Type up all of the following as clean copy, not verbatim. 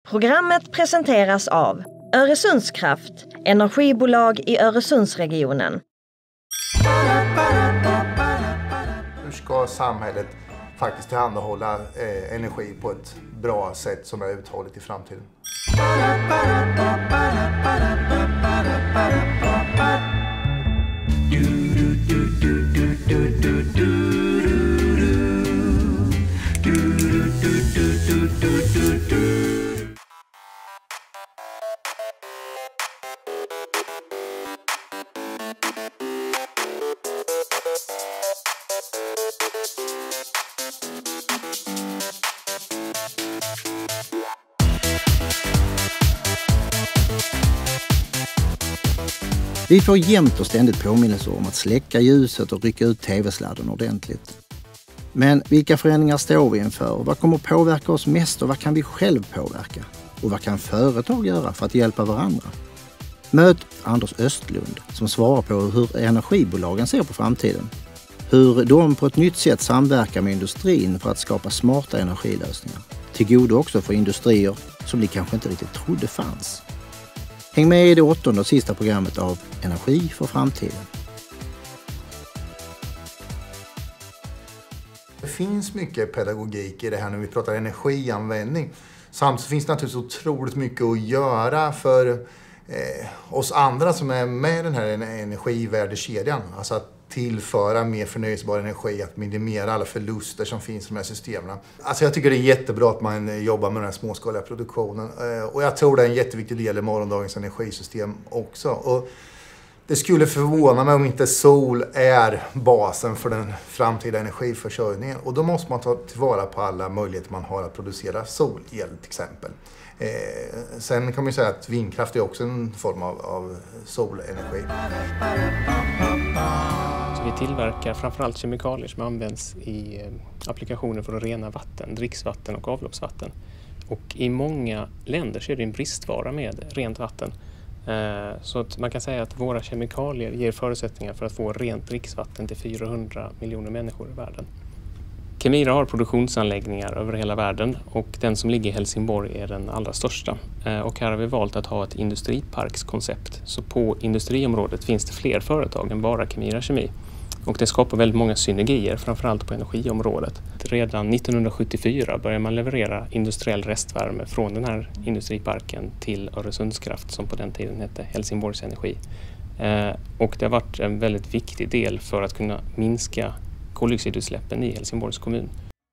Programmet presenteras av Öresundskraft, energibolag i Öresundsregionen. Hur ska samhället faktiskt tillhandahålla energi på ett bra sätt som är uthålligt i framtiden? Vi får jämt och ständigt påminnelser om att släcka ljuset och rycka ut tv-sladden ordentligt. Men vilka förändringar står vi inför? Vad kommer påverka oss mest och vad kan vi själv påverka? Och vad kan företag göra för att hjälpa varandra? Möt Anders Östlund som svarar på hur energibolagen ser på framtiden. Hur de på ett nytt sätt samverkar med industrin för att skapa smarta energilösningar. Till godo också för industrier som ni kanske inte riktigt trodde fanns. Häng med i det 8:e och sista programmet av Energi för framtiden. Det finns mycket pedagogik i det här när vi pratar energianvändning. Samtidigt finns det naturligtvis otroligt mycket att göra för oss andra som är med i den här energivärdekedjan. Alltså att tillföra mer förnyelsebar energi, att minimera alla förluster som finns i de här systemen. Alltså jag tycker det är jättebra att man jobbar med den här småskaliga produktionen. Och jag tror det är en jätteviktig del i morgondagens energisystem också. Och det skulle förvåna mig om inte sol är basen för den framtida energiförsörjningen. Och då måste man ta tillvara på alla möjligheter man har att producera solel till exempel. Sen kan man ju säga att vindkraft är också en form av solenergi. Så vi tillverkar framförallt kemikalier som används i applikationer för att rena vatten, dricksvatten och avloppsvatten. Och i många länder så är det en bristvara med rent vatten. Så att man kan säga att våra kemikalier ger förutsättningar för att få rent dricksvatten till 400 miljoner människor i världen. Kemira har produktionsanläggningar över hela världen och den som ligger i Helsingborg är den allra största. Och här har vi valt att ha ett industriparkskoncept. Så på industriområdet finns det fler företag än bara Kemira Kemi. Och det skapar väldigt många synergier, framförallt på energiområdet. Redan 1974 började man leverera industriell restvärme från den här industriparken till Öresundskraft som på den tiden hette Helsingborgs Energi. Och det har varit en väldigt viktig del för att kunna minska koldioxidutsläppen i Helsingborgs kommun.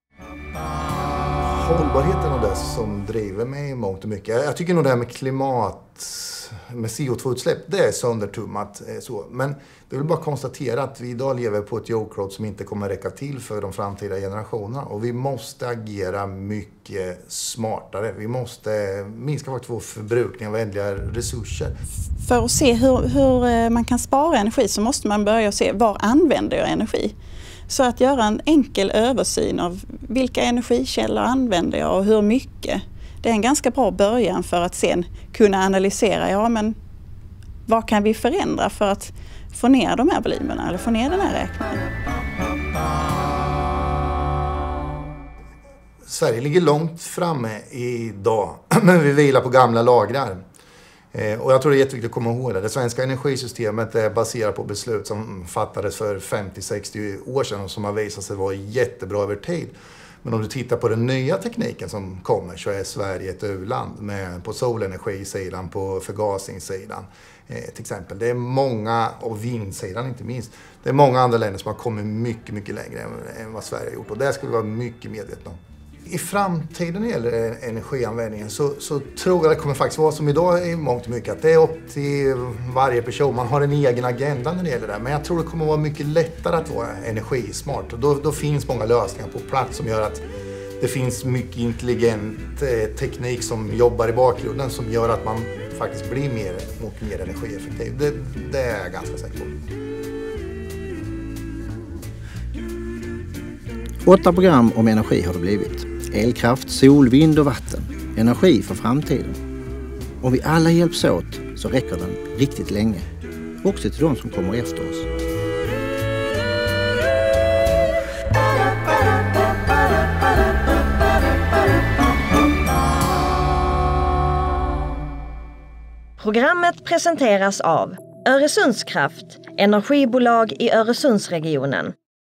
Hållbarheten är det som driver mig i mångt och mycket. Jag tycker nog det här med med CO2-utsläpp, det är söndertummat så. Men det vill bara konstatera att vi idag lever på ett jordklot som inte kommer räcka till för de framtida generationerna. Och vi måste agera mycket smartare. Vi måste minska vår förbrukning av ändliga resurser. För att se hur man kan spara energi så måste man börja se var använder jag energi. Så att göra en enkel översyn av vilka energikällor använder jag och hur mycket. Det är en ganska bra början för att sen kunna analysera, men vad kan vi förändra för att få ner de här volymerna eller få ner den här räkningen. Sverige ligger långt framme idag, men vi vilar på gamla lagrar. Och jag tror det är jätteviktigt att komma ihåg det. Det svenska energisystemet är baserat på beslut som fattades för 50-60 år sedan och som har visat sig vara jättebra över tid. Men om du tittar på den nya tekniken som kommer så är Sverige ett u-land på solenergisidan, på förgasningssidan till exempel. Det är många, och vindsidan inte minst, det är många andra länder som har kommit mycket, mycket längre än vad Sverige har gjort. Och det ska vi vara mycket medvetna om. I framtiden när det gäller energianvändningen så tror jag det kommer faktiskt vara som idag i mångt och mycket. Att det är upp till varje person. Man har en egen agenda när det gäller det. Men jag tror det kommer vara mycket lättare att vara energismart. Och då finns många lösningar på plats som gör att det finns mycket intelligent teknik som jobbar i bakgrunden som gör att man faktiskt blir mer energieffektiv. Det är jag ganska säker på. 8 program om energi har det blivit. Elkraft, sol, vind och vatten. Energi för framtiden. Om vi alla hjälps åt så räcker den riktigt länge. Också till de som kommer efter oss. Programmet presenteras av Öresundskraft, energibolag i Öresundsregionen.